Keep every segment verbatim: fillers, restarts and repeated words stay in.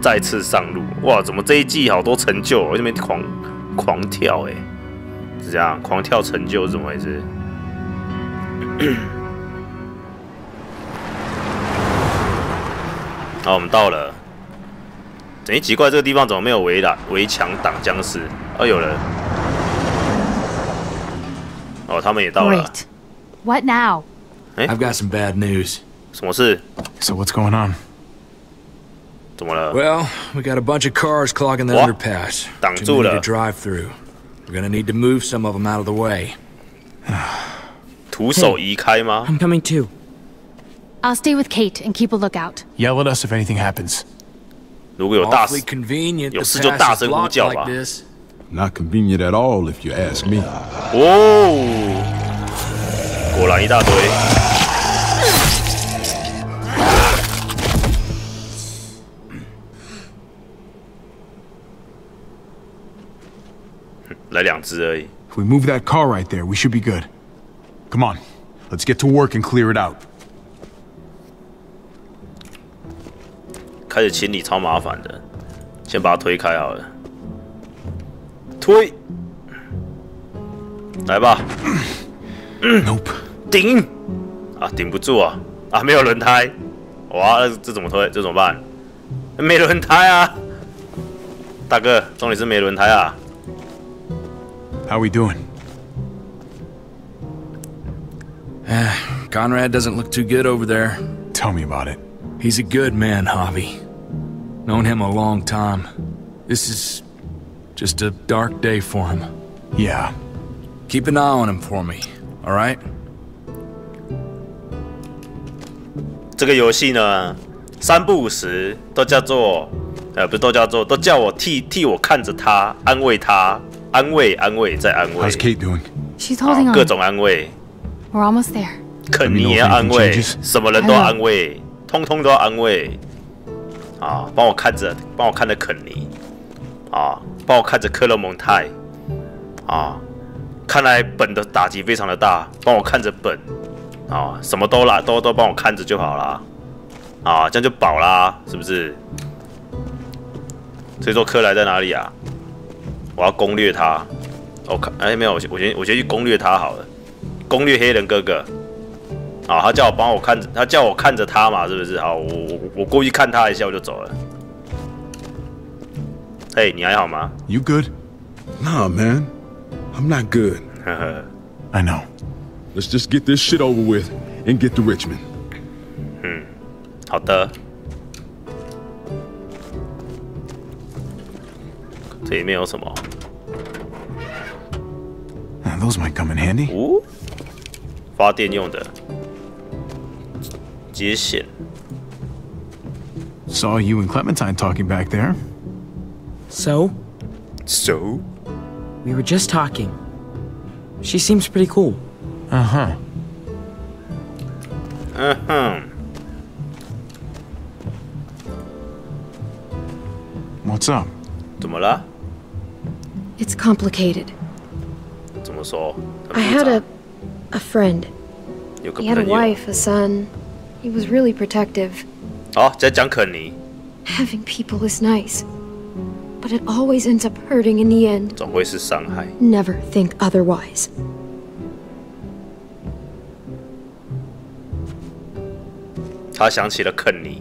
再次上路。哇，怎么这一季好多成就、哦？我这边狂狂跳哎、欸，是这样，狂跳成就是怎么回事？好，我们到了。哎，奇怪，这个地方怎么没有围栏、围墙挡僵尸？哦，有人。哦，他们也到了。 Great. What now? I've got some bad news. 什么事？ So what's going on? 怎么了？ Well, we got a bunch of cars clogging the What? underpass. 挡 Too 住 many 了 to。drive through. We're gonna need to move some of them out of the way. 徒手移开吗？ I'm coming too. I'll stay with Kate and keep a lookout. Yell at us if anything happens. 如果有大 Awfully 事， convenient. 有 The 事就大 pass is 声呼 locked 叫 like 吧。 this. Not convenient at all, if you ask me. 哦，果然一大堆。来两只而已。 If we move that car right there, we should be good. Come on, let's get to work and clear it out. 开始清理超麻烦的，先把它推开好了。推，来吧。 Nope. 顶啊，顶不住啊！啊，没有轮胎，哇，这怎么推？这怎么办？没轮胎啊！大哥，重点是没轮胎啊！ How we doing? Conrad doesn't look too good over there. Tell me about it. He's a good man, Javi. Known him a long time. This is just a dark day for him. Yeah. Keep an eye on him for me, all right? 这个游戏呢，三不五时都叫做，呃，不是都叫做，都叫我替替我看着他，安慰他，安慰安慰再安慰 How's， Kate doing? She's 好 holding 各 on. 种安慰， We're almost there. 肯尼也要安慰，什么人都要安慰，通通都要安慰。啊，帮我看着，帮我看着肯尼，啊，帮我看着科勒蒙泰，啊，看来本的打击非常的大，帮我看着本，啊，什么都啦，都都帮我看着就好啦，啊，这样就饱啦，是不是？所以说克莱在哪里啊？我要攻略他。我看，哎，没有，我先我先我先去攻略他好了，攻略黑人哥哥。啊，他叫我帮我看着，他叫我看着他嘛，是不是？好，我我我过去看他一下，我就走了。嘿，你还好吗？ You good? Nah, man. I'm not good. 呵呵， I know. Let's just get this shit over with and get to Richmond. 好的。这里面有什么？ Uh, Those might come in handy. 哦，发电用的接线。 Saw you and Clementine talking back there. So, So， we were just talking. She seems pretty cool. Uh-huh. 嗯哼， What's up? 怎么了？ It's complicated. 怎么说？ I had a a friend. 有个 He had a 朋友。 wife, a son. He was really protective. 好，在讲肯尼， Having people is nice, but it always ends up hurting in the end. 总会是伤害。 Never think otherwise. 他想起了肯尼。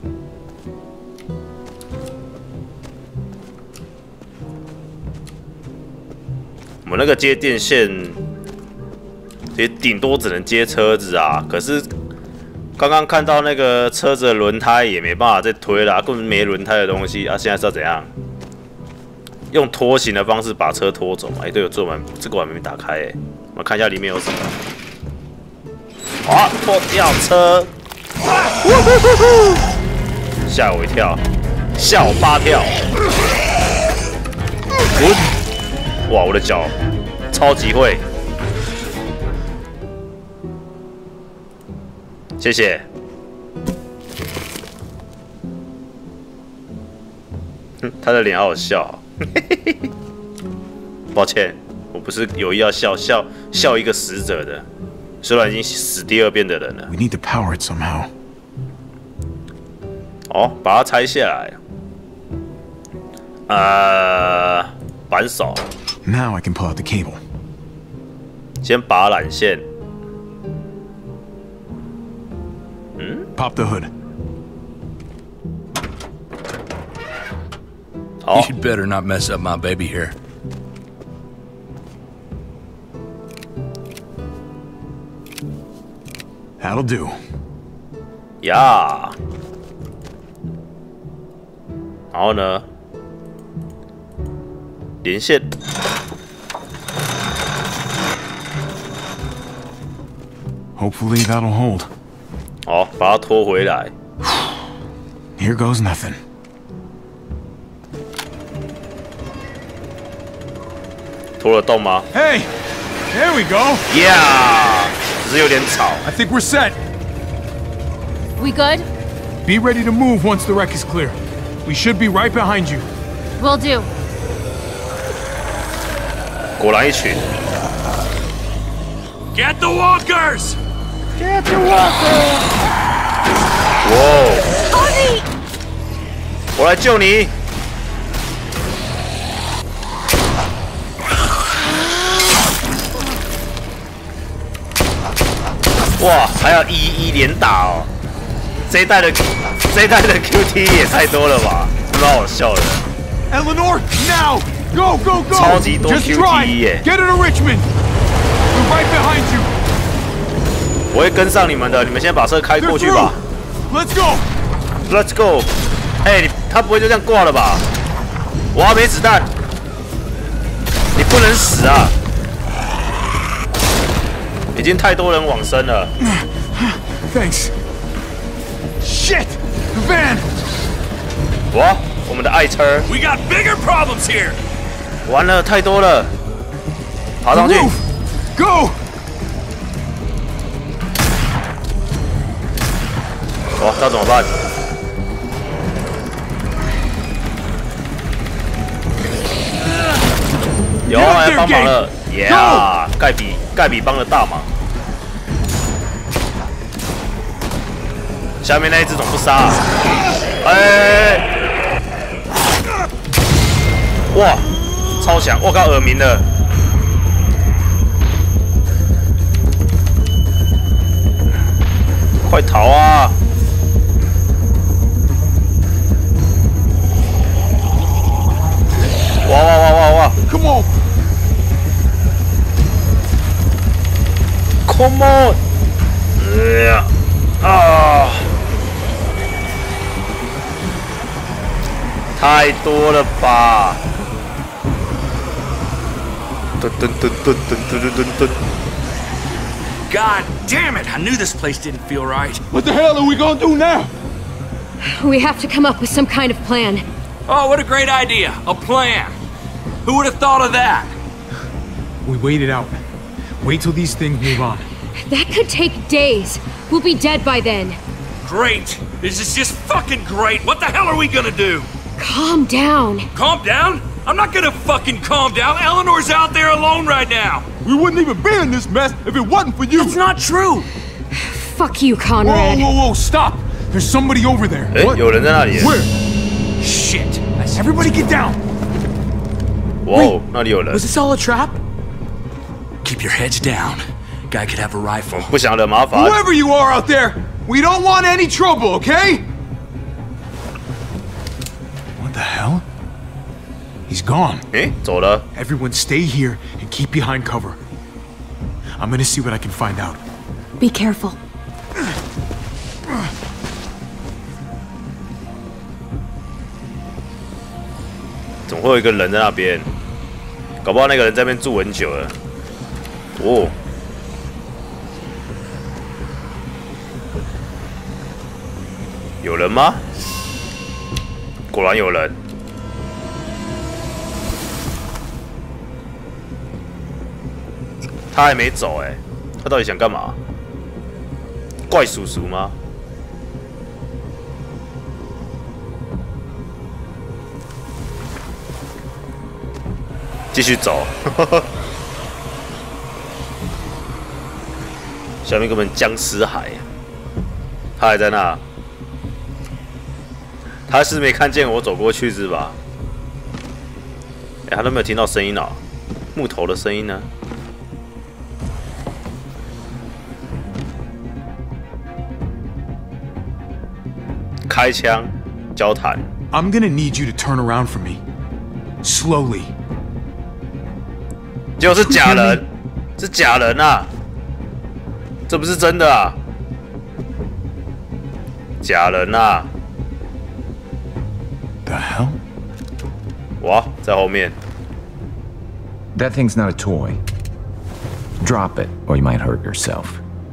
我们那个接电线，也顶多只能接车子啊。可是刚刚看到那个车子的轮胎也没办法再推了、啊，根本没轮胎的东西啊！现在是要怎样？用拖行的方式把车拖走嘛？哎、欸，对，有这完这个我还没打开哎、欸，我们看一下里面有什么。啊，拖吊车！吓我一跳，吓我八跳！我，哇，我的脚超级会，谢谢。哼，他的脸好好笑、哦，抱歉，我不是有意要笑笑笑一个死者的，虽然已经死第二遍的人了。 We need to power it somehow. 哦，把它拆下来。 呃，扳手。 Now I can pull out the cable. 先拔缆线。嗯 Pop the hood. 好。 You'd better not mess up my baby here. That'll do. 呀。然后呢？连线。 Hopefully that'll hold. 好，把它拖回来。 Here goes nothing. 拖得动吗 Hey! There we go! ？Yeah， 只是有点吵。 I think we're set. We good? Be ready to move once the wreck is clear. We should be right behind you. Will do. 果然一群。 Get the walkers! 哇！我来救你！哇，还要一一连打哦！这一代的这一代的 Q T 也太多了吧，蛮好笑的。 Eleanor, now! Go, go, go! 超级多 Just Q try. T 耶！ Get her to Richmond. We're right behind you. 我会跟上你们的，你们先把车开 They're 过去吧。 through. Let's go. Let's go！ 哎、你他不会就这样挂了吧？我还没子弹，你不能死啊！已经太多人往生了。 Thanks. Shit! The van! 哇，我们的爱车 We got bigger problems here! 完了，太多了，爬 The 上去。 roof! Go! 哇，那怎么办？有来帮忙了，耶、yeah, 盖比盖比帮了大忙。下面那一只怎么不杀？哎！哇，超强！我靠，耳鸣了。快逃啊！哇哇哇哇哇 Come on! ！Come on！ 呀啊！太多了吧！噔噔噔噔噔噔噔噔！ God damn it! I knew this place didn't feel right. What the hell are we gonna do now? We have to come up with some kind of plan. Oh, what a great idea! A plan! Who would have thought of that? We wait it out. Wait till these things move on. That could take days. We'll be dead by then. Great! This is just fucking great! What the hell are we gonna do? Calm down. Calm down? I'm not gonna fucking calm down. Eleanor's out there alone right now. We wouldn't even be in this mess if it wasn't for you. That's not true. Fuck you, Whoa, Conrad. whoa, whoa, stop! There's somebody over there. 哎，有人在那里。 Where? Shit. Everybody get down! 哇哦，那里有人 Was。this all a trap? Keep your heads down. Guy could have a rifle. 不想惹麻烦。 Whoever you are out there, we don't want any trouble, okay? What the hell? He's gone. 哎，走了。 Everyone stay here and keep behind cover. I'm gonna see what I can find out. Be careful. 总会有一个人在那边，搞不好那个人在那边住很久了。哦，有人吗？果然有人。他还没走哎、欸，他到底想干嘛？怪叔叔吗？继续走，下面根本僵尸海，他还在那，他是没看见我走过去是吧？ 哎、欸，他都没有听到声音哦，木头的声音呢？开枪，交谈。 I'm gonna need you to turn around for me, slowly. 结果是假人，是假人啊！这不是真的啊！假人啊！ The hell? 哇，在后面。 That thing's not a toy. Drop it, or you might hurt yourself.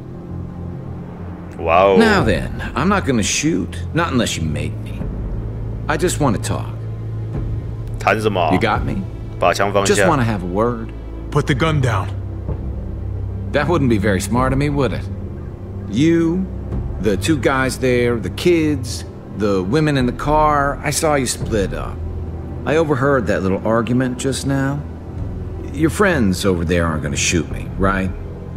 Wow. Now then, I'm not gonna shoot, not unless you make me. I just want to talk. 谈什么 You got me? 把枪放 Just 下。 want to have a word. Put the gun down. That wouldn't be very smart of me, would it? You, the two guys there, the kids, the women in the car, I saw you split up. I overheard that little argument just now. Your friends over there aren't gonna shoot me, right?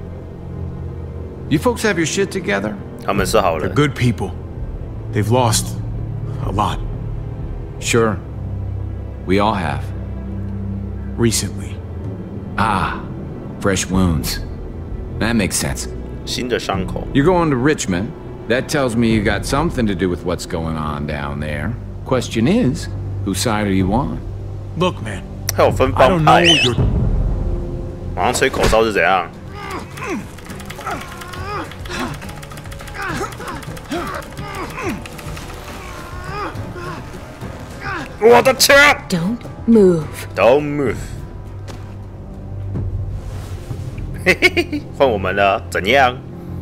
You folks have your shit together? 他们是好 They're 人。 good people. They've lost a lot Sure. We all have. recently. Ah, fresh wounds. That makes sense. 新的伤口。 You're going to Richmond. That tells me you got something to do with what's going on down there. Question is, whose side are you on? Look, man. 还有分 I 帮 don't know 派、 what 欸。 you're. 马上吹口哨是怎样？我的枪 Don't move. ！Don't move。嘿嘿嘿，换我们了，怎样？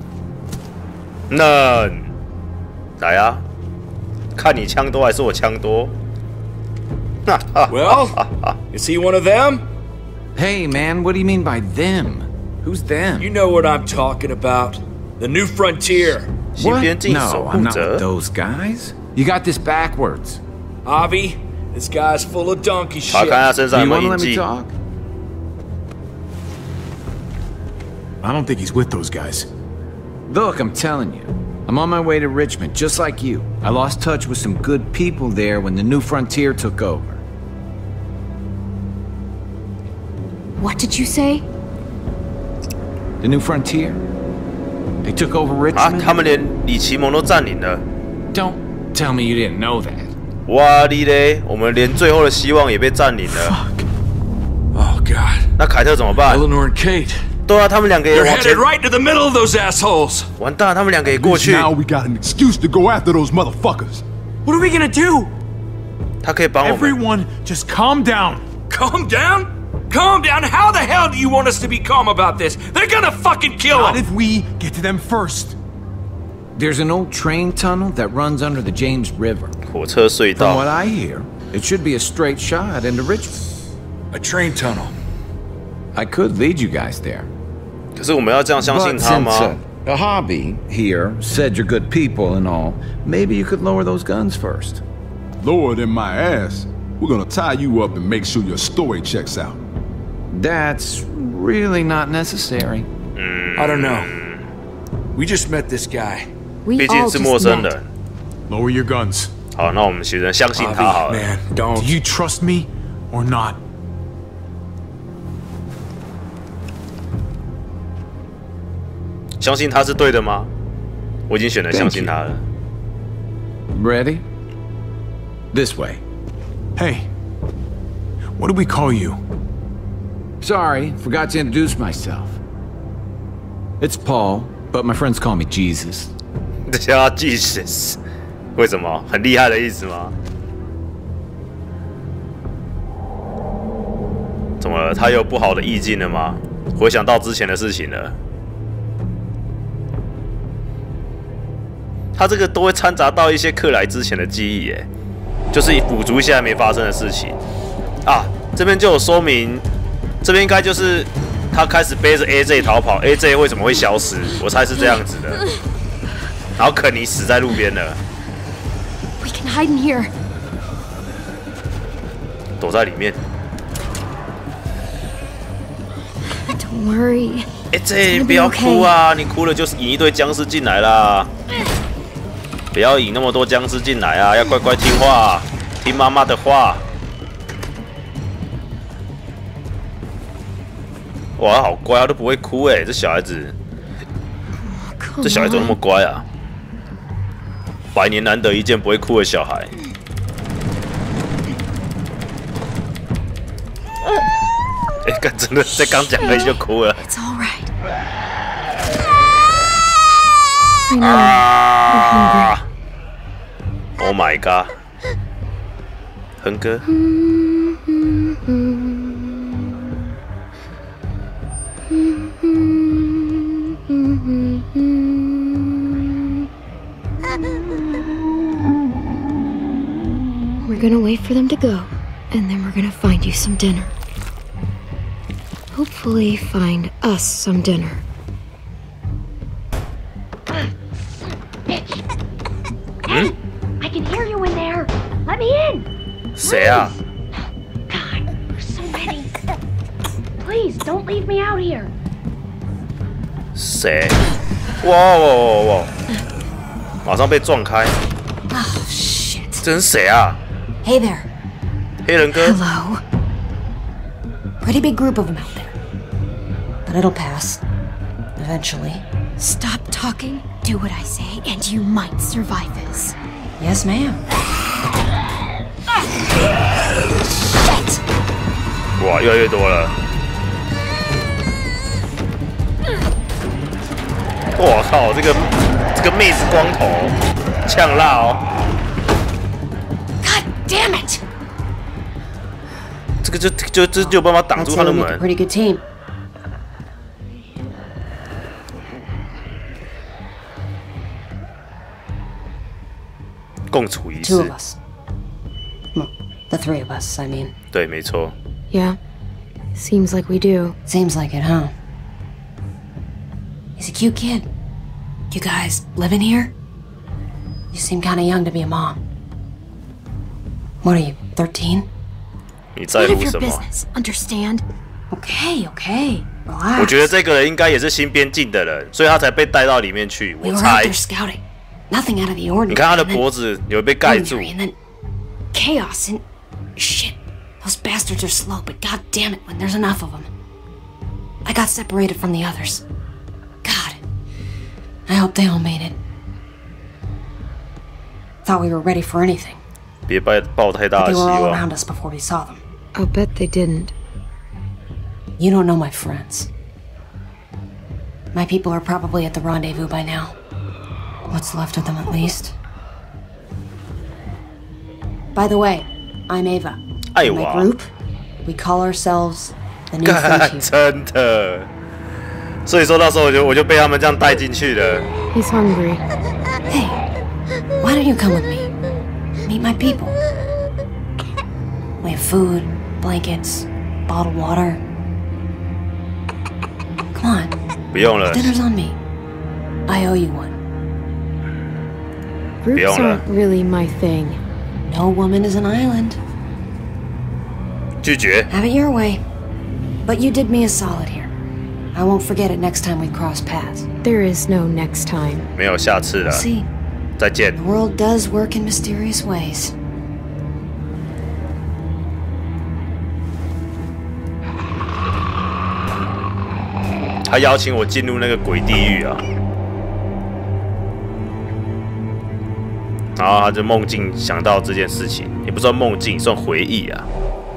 那来啊！看你枪多还是我枪多？哈哈 Well, is he one of them? Hey, man, what do you mean by them? Who's them? You know what I'm talking about. The New Frontier. 新 What? 边境守 No, 护 I'm not with 者。 those guys. You got this backwards. Avi, this guy's full of donkey 查 shit. 看他身 Do 上有 you 没 want 有 to 印 let me 记。 talk? I don't think he's with those guys. Look, I'm telling you. I'm on my way to Richmond, just like you. I lost touch with some good people there when the New Frontier took over. What did you say? The New Frontier? They took over 啊， Richmond? 他们连李奇蒙都占领了。 Don't tell me you didn't know that. 哇哩嘞，我们连最后的希望也被占领了。 Oh, God. 那凯特怎么办？ Eleanor and Kate. 对啊，他们两个也 They're 往前 headed。right to the middle of those assholes. 完蛋，他们两个也过去。 Now we got an excuse to go after those motherfuckers. What are we gonna do? 他可以帮我们。 Everyone, just calm down. Calm down? Calm down? How the hell do you want us to be calm about this? They're gonna fucking kill Not him. if we get to them first. There's an old train tunnel that runs under the James River. 火车隧 From what 道。 I hear, it should be a straight shot into Richmond. A train tunnel. I could lead you guys there. 可是我们要这样相信 But 他 since 吗 uh,？a hobby here said you're good people and all, maybe you could lower those guns first. Lower than my ass. We're gonna tie you up and make sure your story checks out. That's really not necessary. I don't know. We just met this guy. 毕 We 竟 all 是陌 just 生 met. 人。 Lower your guns. 好，那我们其实相信他好 Avi, 了。 man, Do don't. you trust me or not? 相信他是对的吗？我已经选择相信他了。 Ready? This way. Hey, what do we call you? Sorry, forgot to introduce myself. It's Paul, but my friends call me Jesus. 这叫 Jesus， 为什么？很厉害的意思吗？怎么了？他有不好的意境了吗？回想到之前的事情了。他这个都会掺杂到一些克莱之前的记忆，耶，就是补足一些还没发生的事情啊。这边就有说明，这边应该就是他开始背着 A J 逃跑 ，A J 为什么会消失？我猜是这样子的。然后肯尼死在路边了， We can hide in here. 躲在里面。 Don't worry. A J 不要哭啊！你哭了就是引一堆僵尸进来啦。不要引那么多僵尸进来啊！要乖乖听话，听妈妈的话。 哇，好乖啊，都不会哭哎，这小孩子，这小孩怎么那么乖啊？百年难得一见不会哭的小孩。哎、欸，刚真的在刚讲而已就哭了。 It's all right. I know. Ah! Oh my god. 哼歌。 We're gonna wait for them to go, and then we're gonna find you some dinner. Hopefully find us some dinner. Hmm? I can hear you in there. Let me in. 谁啊 God, there's so many. Please don't leave me out here. 谁？哇哇哇哇！马上被撞开。 Oh shit. 这是谁啊？ Hey there. 黑人哥。 Hello. Pretty big group of them out there. But it'll pass. Eventually. Stop talking, do what I say, and you might survive this. Yes, ma'am. Shit! 哇，越来越多了。我靠，这个这个妹子光头，呛辣哦。 God damn it! 这个就就就就有办法挡住他的门。 Pretty good team. 共处一室。 Two of us. Well, the three of us, I mean. 对，没错。 Yeah, seems like we do. Seems like it, huh? He's a cute kid. You guys living here? You seem kind of young to be a mom. What are you, thirteen? 你在 None 乎 of your 什么？ business, understand? Okay, okay. Relax. 我觉得这个人应该也是新边境的人，所以他才被带到里面去。 We 我 were out 猜 there。scouting. Nothing out of the ordinary. 你看他的 and then 脖子有被盖住。 injury, and then chaos and shit. Those bastards are slow, but god damn it, when there's enough of them. I got separated from the others. God, I hope they all made it. Thought we were ready for anything. 别抱抱太大 But 的 they 希 were all 望。 around us before we saw them. I'll bet they didn't. You don't know my friends. My people are probably at the rendezvous by now. What's left of them, at least. By the way, I'm Ava. Ava. In my group, we call ourselves the New 干 Frontier. 真的。所以说那时候我就我就被他们这样带进去了。 He's hungry. Hey, why don't you come with me? Meet my people. We have food, blankets, bottled water. Come on. 不用了。 Dinner's on me. I owe you one. Groups 不用了。 aren't really my thing. No woman is an island. 拒绝。 Have it your way. But you did me a solid here. I won't forget it next time we cross paths. There is no next time. 没有下次了。 See, 再见 the。world does work in mysterious ways. 他邀请我进入那个鬼地狱啊，然后他就梦境想到这件事情，也不算梦境，算回忆啊，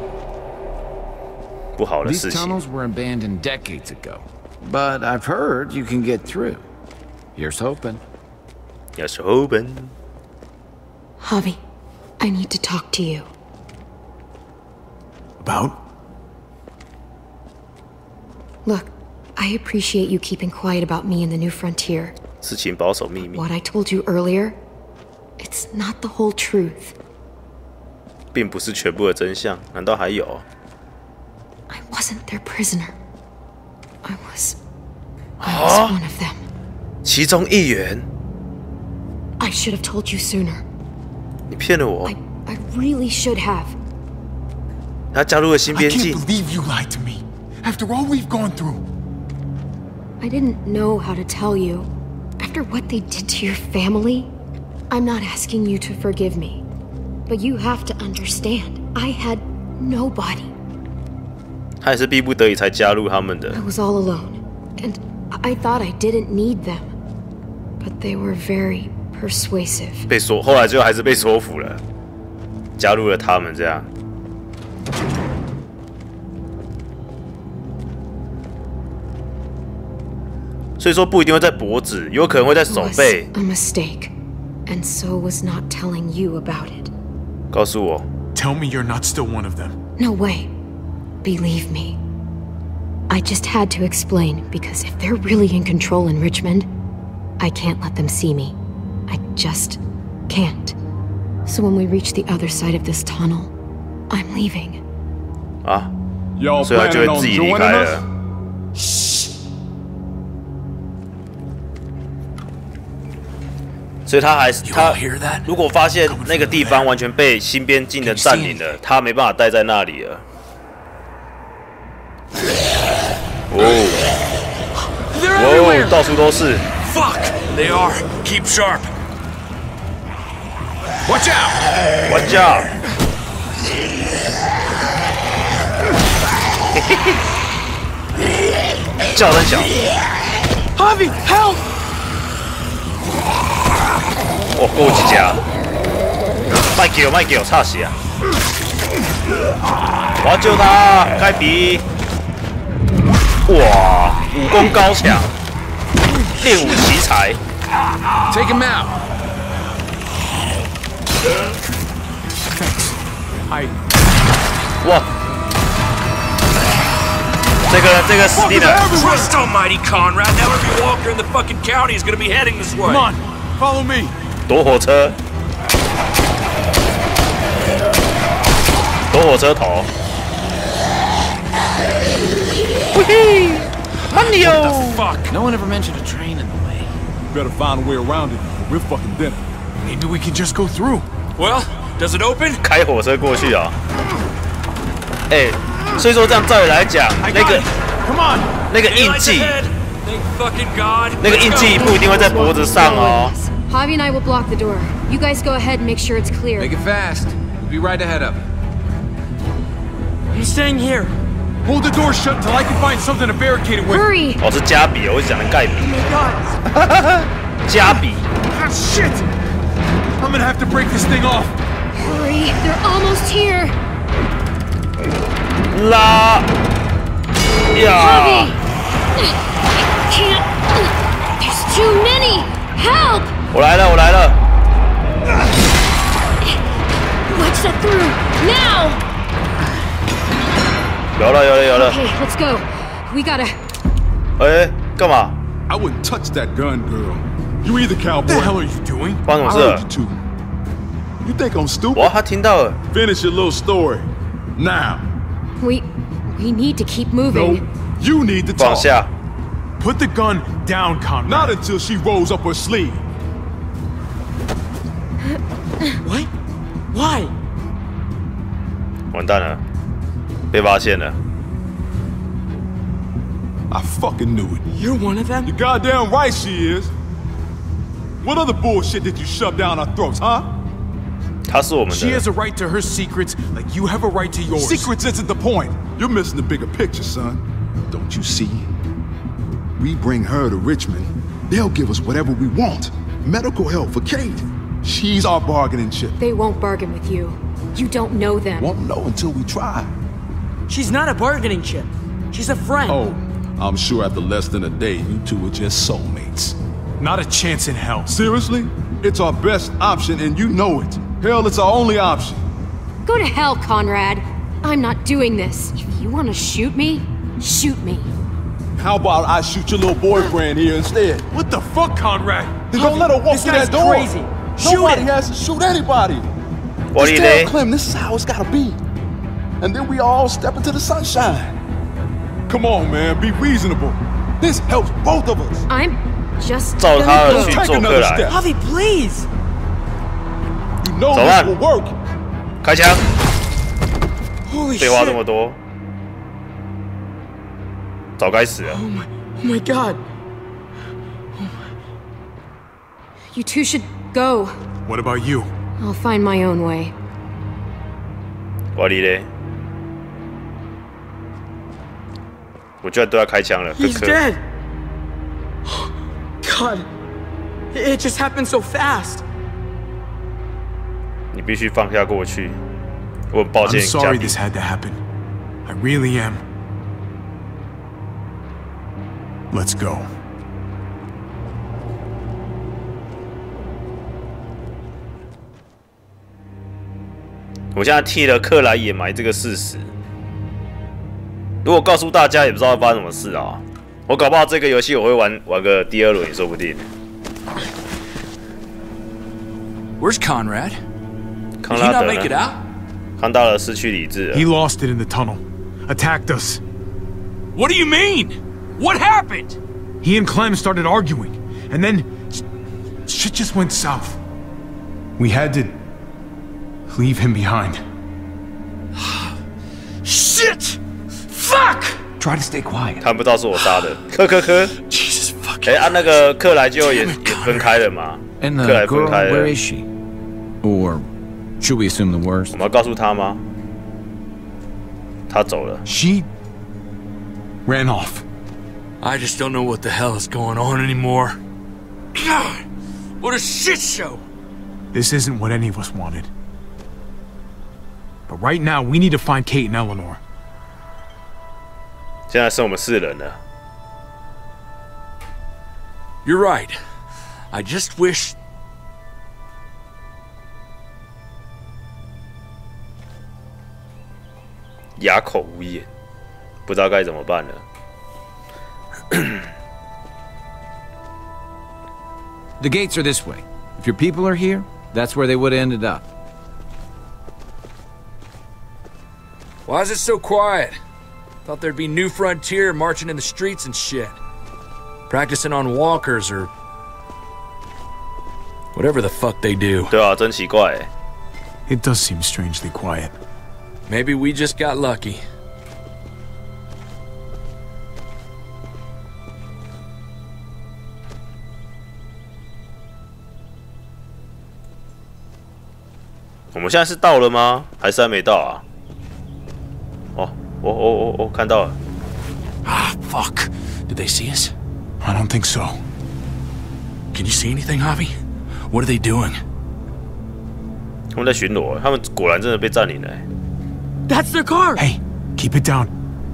不好的 These 事情。 tunnels were abandoned decades ago, but I've heard you can get through. Here's hoping. Yes, open. Javi, I need to talk to you. About? Look, I appreciate you keeping quiet about me and the New Frontier. 事情保守秘密， What I told you earlier, it's not the whole truth. 并不是全部的真相，难道还有？ I wasn't their prisoner. I was... I was one of them. 其中一员， I should have told you sooner. 你骗了我 I,，I really should have. 他加入了新 I 边 can't 境， believe you lied to me. After all we've gone through. I didn't know how to tell you. After what they did to your family, I'm not asking you to forgive me. But you have to understand, I had nobody. 他也是逼不得已才加入他们的。 I was all alone, and I thought I didn't need them, but they were very persuasive. 被说，后来最后还是被说服了，加入了他们这样。所以说不一定会在脖子，有可能会在手背。 A mistake, and so was not telling you about it. 告诉我。 Tell me you're not still one of them. No way. Believe me. I just had to explain, because if they're really in control in Richmond, I can't let them see me. I just can't. So when we reach the other side of this tunnel, I'm leaving. 啊， Y'all 所以他就 planning 会 on 自己离 joining 开 us? 了。所以他还是他，如果发现那个地方完全被新边境的占领了，他没办法待在那里了。哦，哦，到处都是。 Fuck! They are. Keep sharp. Watch out! Watch out! 嘿嘿嘿，叫声小。 Javi, help! 哦，够几家！卖给我，卖给我，差死啊！我要救他，开皮！哇，武功高强，练武奇才。 Take him out. I. 哇！这个这个死定了！ Christ almighty, Conrad! Now every walker in the fucking county is gonna be heading this way. Come on, follow me. 躲火车，躲火车头。喂嘿，慢点哦！ Fuck! No one ever mentioned a train in the way. Better find a way around it. We're fucking dinner. Maybe we can just go through. Well, does it open? 开火车过去啊！哎，所以说这样照理来讲，那个 Come on. 那个印 Daylight's 记， ahead. Thank fucking God. 那个印记不一定会在脖子上哦。 Javi and I will block the door. You guys go ahead and make sure it's clear. Make it fast. We'll be right ahead of it. I'm staying here. Hold the door shut until I can find something to barricade it with. Hurry! 哦，是加比，我是讲的盖比。 Oh my god. 加比， Ah, shit! I'm gonna have to break this thing off. Hurry! They're almost here! 拉 Javi! 呀！ I can't! There's too many! Help! 我来了，我来了。 Let's get through! Now! 有了，有了，有了。 Okay, let's go. We gotta... 哎，干嘛？ I wouldn't touch that gun, girl. You either, What cowboy. the hell are you doing? 发生 I 什么 heard 事 you two. You think I'm stupid? 哇，他听到了。 Finish your little story. Now. We... We need to keep No, moving. you need to 放 talk. 下。 Put the gun down, Conrad. Not until she rolls up her sleeve. What? Why? 完蛋了，被发现了。 I fucking knew it. You're one of them? You're goddamn right she is. What other bullshit did you shove down our throats, huh? 他是我们 She 的 has a right to her secrets, like you have a right to yours. Secrets isn't the point. You're missing the bigger picture, son. Don't you see? We bring her to Richmond, they'll give us whatever we want. Medical help for Kate. She's our bargaining chip. They won't bargain with you. You don't know them. Won't know until we try. She's not a bargaining chip. She's a friend. Oh, I'm sure after less than a day, you two are just soulmates. Not a chance in hell. Seriously? It's our best option and you know it. Hell, it's our only option. Go to hell, Conrad. I'm not doing this. If you want to shoot me, shoot me. How about I shoot your little boyfriend here instead? What the fuck, Conrad? Then don't let her walk This through guy's that door. crazy. Shoot Nobody him. has to shoot anybody. What Just do you tell think? Clem this is how it's gotta be. And then we all step into the sunshine. Come on, man, be reasonable. This helps both of us. I'm just 照他的 gonna 去 go. Take 做客 another 来， step. Javi, please! You know 走 this 吧 will work. 开枪！ Holy 废话这 shit! 么多，早该死了。 Oh my, oh my god! You two should go. What about you? I'll find my own way. 我哩嘞， 我居然对他开枪了。 He's dead. God, it just happened so fast. 你必须放下过去。我很抱歉。 I'm sorry this had to happen. I really am. Let's go. 我现在替了克莱掩埋这个事实。如果告诉大家，也不知道会发生什么事啊。我搞不好这个游戏我会玩玩个第二轮也说不定。 Where's Conrad? 康拉德 Did he not make it 呢？ out? 康大了失去理智了。 He lost it in the tunnel. Attacked us. What do you mean? What happened? He and Clem started arguing, and then shit just went south. We had to leave him behind. Shit! Fuck! Try to stay quiet. 他们不知道是我杀的。科科科。 Jesus fucking. 哎，按那个克莱就也也分开了嘛。 And 克 the 莱分 girl, 开了。 where is she? Or should we assume the worst? 我们要告诉他吗？他走了。 She ran off. I just don't know what the hell is going on anymore. God, what a shit show! This isn't what any of us wanted. But right now, we need to find Kate and Eleanor. 现在剩我们四人了。 You're right. I just wish. 哑口无言，不知道该怎么办了。 The gates are this way. If your people are here, that's where they would have ended up. Why is it so quiet? Thought there'd be New Frontier marching in the streets and shit. Practicing on walkers or whatever the fuck they do. 对啊，真奇怪欸。 It does seem strangely quiet. Maybe we just got lucky. 我们现在是到了吗？还是还没到啊？哦，哦哦哦哦，看到了。 Ah, fuck. Did they see us? I don't think so. Can you see anything, Javi? What are they doing? 他们在巡逻，他们果然真的被占领了。 That's their car! Hey, keep it down.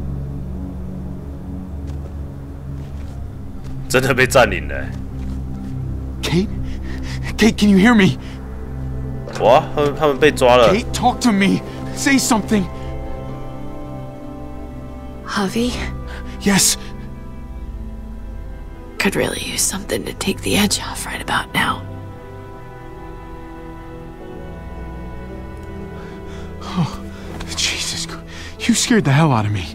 真的被占领了。 Kate? Kate, can you hear me? 哇，他们他们被抓了。 Kate, talk to me. Say something. Javi? Yes. Could really use something to take the edge off right about now. Oh, Jesus. You scared the hell out of me.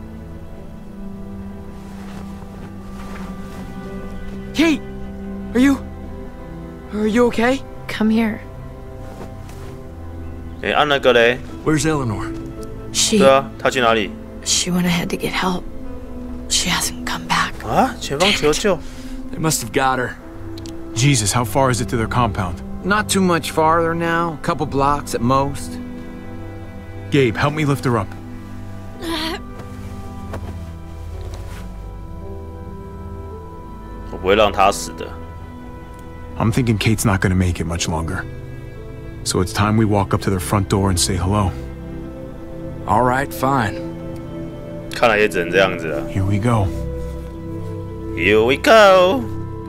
Kate! Are you... Are you okay? Come here. 哎，按那个嘞？ Where's Eleanor? She... 对啊，他去哪里？ She went ahead to get help. She hasn't come back. 啊！前方求救。 They must have got her. Jesus, how far is it to their compound? Not too much farther now. A couple blocks at most. Gabe, help me lift her up. 我不会让他死的。 I'm thinking Kate's not gonna make it much longer. So it's time we walk up to their front door and say hello. All right, fine. 看来也只能这样子了。 Here we go. Here we go.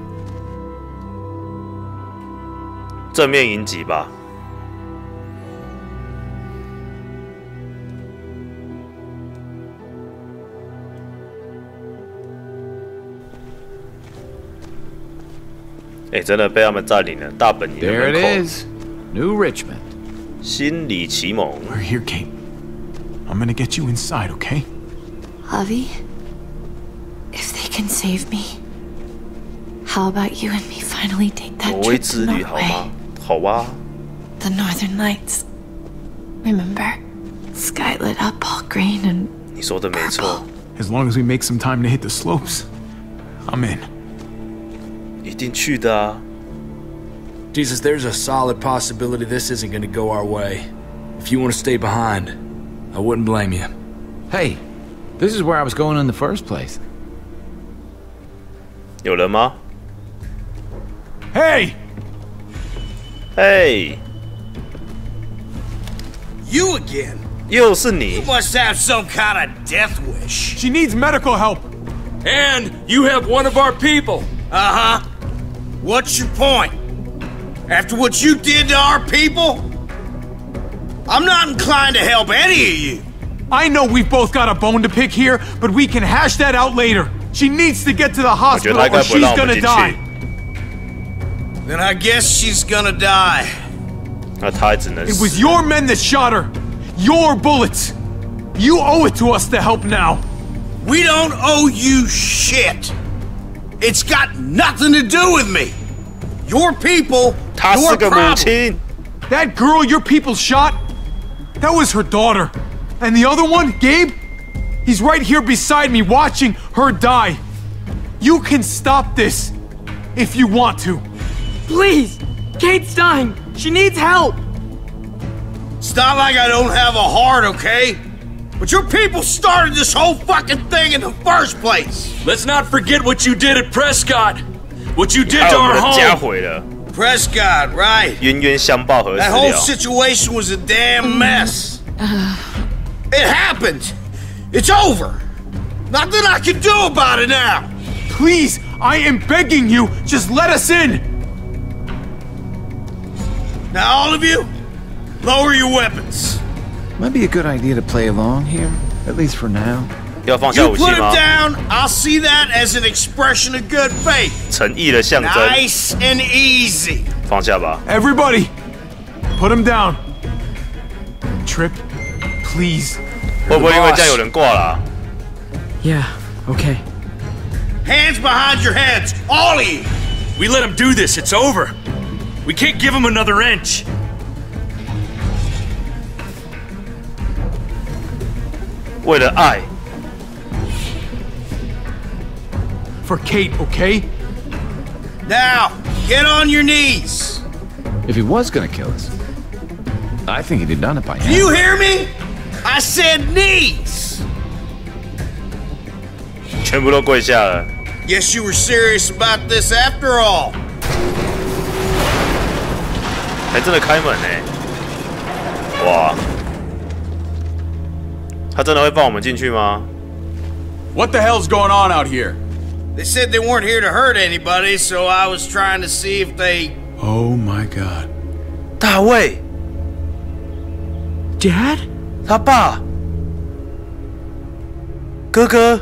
正面迎击吧。哎，真的被他们占领了大本营的 There 门 it 口。 is. New Richmond. 心理启蒙。 We're here, Kate. I'm gonna get you inside, okay? Javi? If they can save me, how about you and me finally take that 挪威 trip 之 to 旅好吗 Norway? 好啊。 The Northern Lights. Remember? Sky lit up all green and 你说的没错， As long as we make some time to hit the slopes, I'm in. 一定去的啊。 Jesus, there's a solid possibility this isn't gonna go our way. If you want to stay behind, I wouldn't blame you. Hey, This is where I was going in the first place. 有人吗 Hey! Hey! You again? 又是你 You must have some kind of death wish. She needs medical help. And you have one of our people. Uh-huh. What's your point? After what you did to our people? I'm not inclined to help any of you. I know we've both got a bone to pick here, but we can hash that out later. She needs to get to the hospital or she's gonna die. Then I guess she's gonna die. 那他只能 It was your men that shot her. Your bullets. You owe it to us to help now. We don't owe you shit. It's got nothing to do with me. Your people, 她是 your 个母 problem. 亲 That girl your people shot? That was her daughter. And the other one, Gabe? He's right here beside me watching her die. You can stop this if you want to. Please! Kate's dying! She needs help! It's not like I don't have a heart, okay? But your people started this whole fucking thing in the first place. Let's not forget what you did at Prescott. What you did 还 to 有我们 our 的家 home. 毁了 Prescott, right? 冤冤相报何时 That whole 了 situation was a damn mess. It happened. It's over. Nothing I can do about it now. Please, I am begging you, just let us in. Now, all of you, lower your weapons. Might be a good idea to play along here, at least for now. 要放下 You 武器 put him 吗 down, I'll see that as an expression of good faith. 诚意的象征 Nice and easy. 放下吧 Everybody, put him down. Trip, please. 会不会因为这样有人挂了啊 Yeah, okay. Hands behind your heads, all of you. We let him do this. It's over. We can't give him another inch. 为了爱 For Kate, okay? Now, get on your knees. If he was gonna kill us, I think he'd have done it by Do now. you hear me? I said knees. 全部都跪下了 Guess you were serious about this after all. 还真的开门呢哇他真的会放我们进去吗 What the hell's going on out here? They said they weren't here to hurt anybody, so I was trying to see if they... Oh my god. 大卫 Dad? 他爸哥哥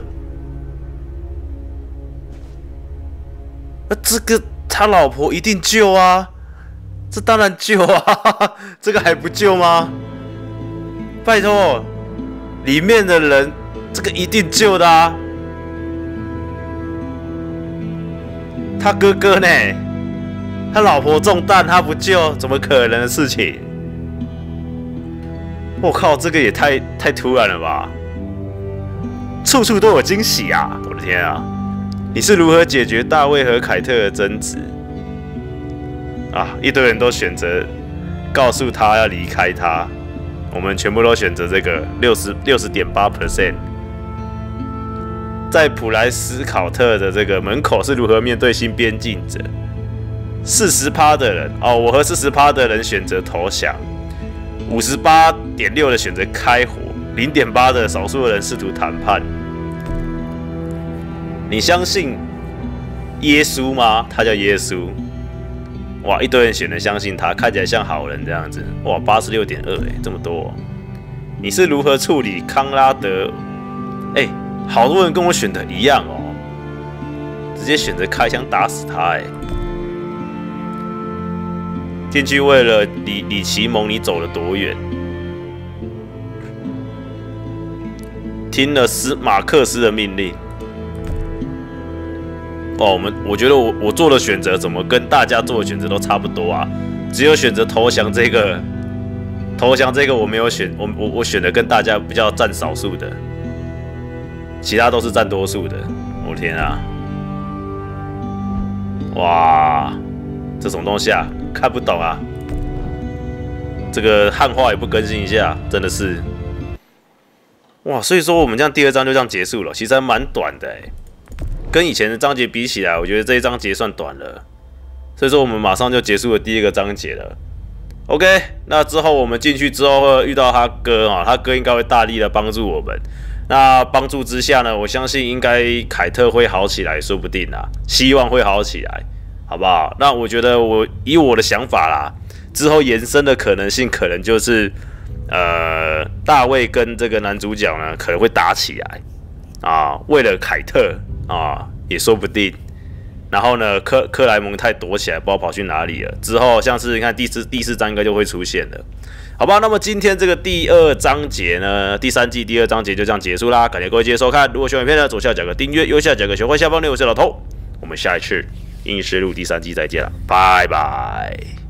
那这个他老婆一定救啊这当然救啊这个还不救吗拜托里面的人这个一定救的啊他哥哥呢他老婆中弹他不救怎么可能的事情我靠这个也太太突然了吧处处都有惊喜啊我的天啊你是如何解决大卫和凯特的争执啊一堆人都选择告诉他要离开他我们全部都选择这个 百分之六十点八 在普莱斯考特的这个门口是如何面对新边境者 百分之四十 的人哦我和 百分之四十 的人选择投降 百分之五十八点六 的选择开火 零点八 的少数的人试图谈判你相信耶稣吗他叫耶稣哇一堆人选择相信他看起来像好人这样子哇 八十六点二 哎这么多、哦、你是如何处理康拉德哎好多人跟我选的一样哦直接选择开枪打死他哎进去为了李李奇蒙你走了多远听了斯马克思的命令哦，我们我觉得我我做的选择怎么跟大家做的选择都差不多啊？只有选择投降这个，投降这个我没有选，我我我选的跟大家比较占少数的，其他都是占多数的。我的天啊！哇，这什么东西啊？看不懂啊！这个汉化也不更新一下，真的是哇，所以说我们这样第二章就这样结束了，其实还蛮短的哎，跟以前的章节比起来，我觉得这一章节算短了。所以说我们马上就结束了第一个章节了。OK， 那之后我们进去之后会遇到他哥啊，他哥应该会大力的帮助我们。那帮助之下呢，我相信应该凯特会好起来，说不定啊，希望会好起来，好不好？那我觉得我以我的想法啦，之后延伸的可能性可能就是。呃，大卫跟这个男主角呢可能会打起来啊，为了凯特啊也说不定。然后呢，克克莱蒙泰躲起来，不知道跑去哪里了。之后像是你看第四第四章应该就会出现了，好吧？那么今天这个第二章节呢，第三季第二章节就这样结束啦。感谢各位今天收看，如果喜欢影片呢，左下角个订阅，右下角个小块下方留言，我是老头。我们下一次《阴影实录》第三季再见了，拜拜。